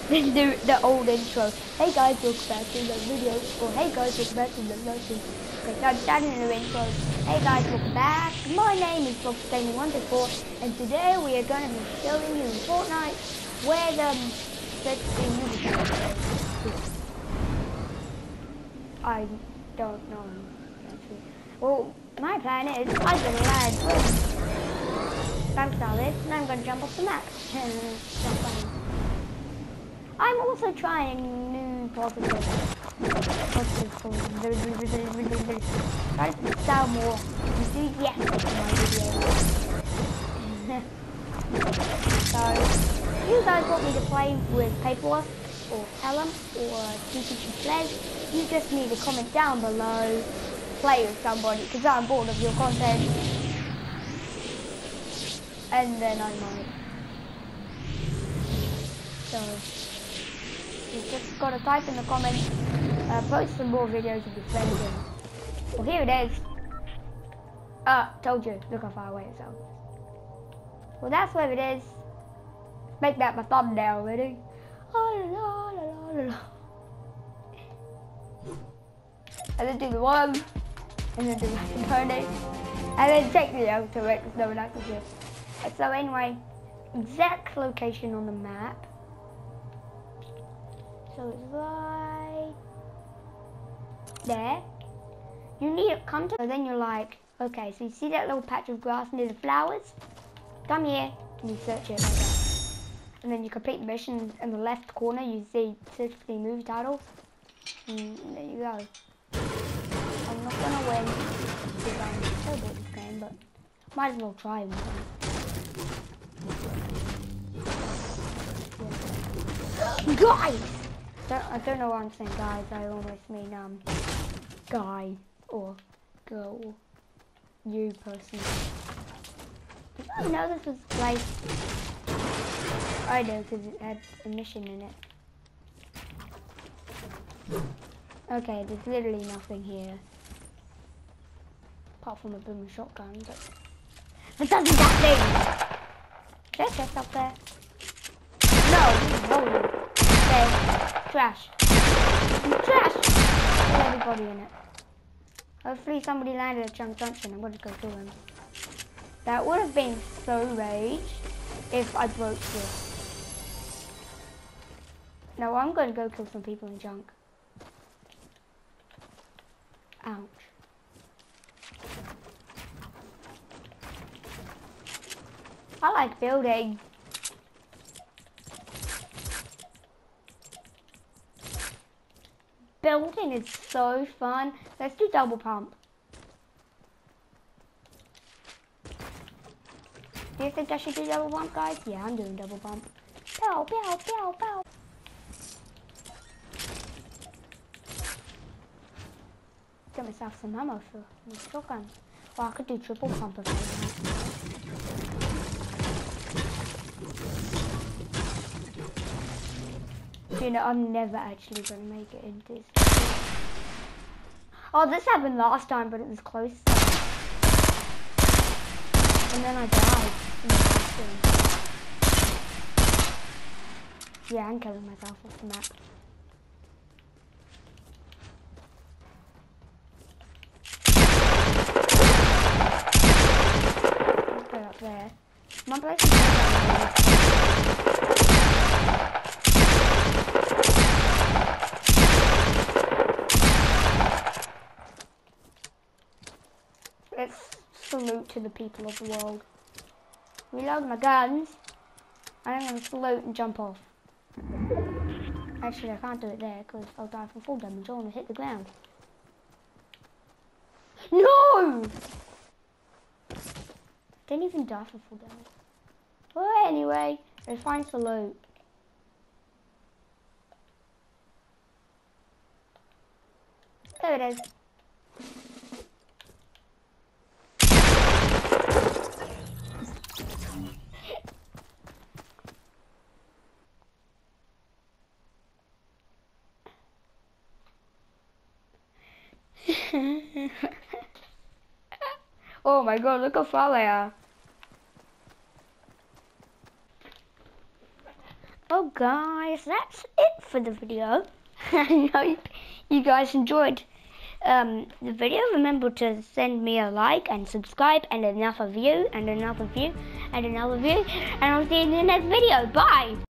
the old intro. Hey guys, welcome back to the video. Or hey guys, welcome back to the lesson. Okay, so I'm starting a new intro. Hey guys, welcome back. My name is FoxGaming124, and today we are going to be showing you in Fortnite where the I don't know. Actually. Well, my plan is I'm going to land thanks Alice, and I'm going to jump off the map. I'm also trying new positive try to sound more enthusiastic in my videos. So, if you guys want me to play with Paperwork or Pelham or TPG Pledge, you just need to comment down below, play with somebody, because I'm bored of your content. And then I might. So, you just gotta type in the comments, post some more videos of your friends in. Well, here it is. Told you, look how far away it is. Well, that's where it is. Make that my thumbnail, ready? And then do the one, and then do the component, and then take the out to it, because no one else can see it. So anyway, exact location on the map. So it's right there. You need to come to, so then you're like, okay, so you see that little patch of grass near the flowers? Come here, and you search it like that. And then you complete the mission in the left corner, you see 60 movie titles. And there you go. I'm not gonna win, because I'm terrible at this game, but might as well try one. Yeah. Guys! I don't know why I'm saying guys, I almost mean guy or girl, you person. Did you know this was like, I know because it had a mission in it. Okay, there's literally nothing here. Apart from a boom shotgun, but it doesn't that thing! There's chest up there. No, okay. Trash. Trash! There's everybody in it. Hopefully somebody landed at Chunk Junction. I'm going to go kill them. That would have been so rage if I broke this. No, I'm going to go kill some people in Junk. Ouch. I like building. Building is so fun. Let's do double pump. Do you think I should do double pump, guys? Yeah, I'm doing double pump. Pow, pow, pow, pow. Get myself some ammo for my shotgun. Or I could do triple pump if I want. You know, I'm never actually going to make it into this. Oh, this happened last time, but it was close. And then I died. Yeah, I'm killing myself off the map. Let's go up there. My place is Let's salute to the people of the world. Reload my guns. And I'm going to salute and jump off. Actually, I can't do it there because I'll die from full damage. I want to hit the ground. No! Didn't even die for full damage. Well, anyway, let's find salute. There it is. Oh my god, look how far they are. Oh guys, that's it for the video. I hope you guys enjoyed the video. Remember to send me a like and subscribe, and another view, and another view, and another view, and I'll see you in the next video. Bye!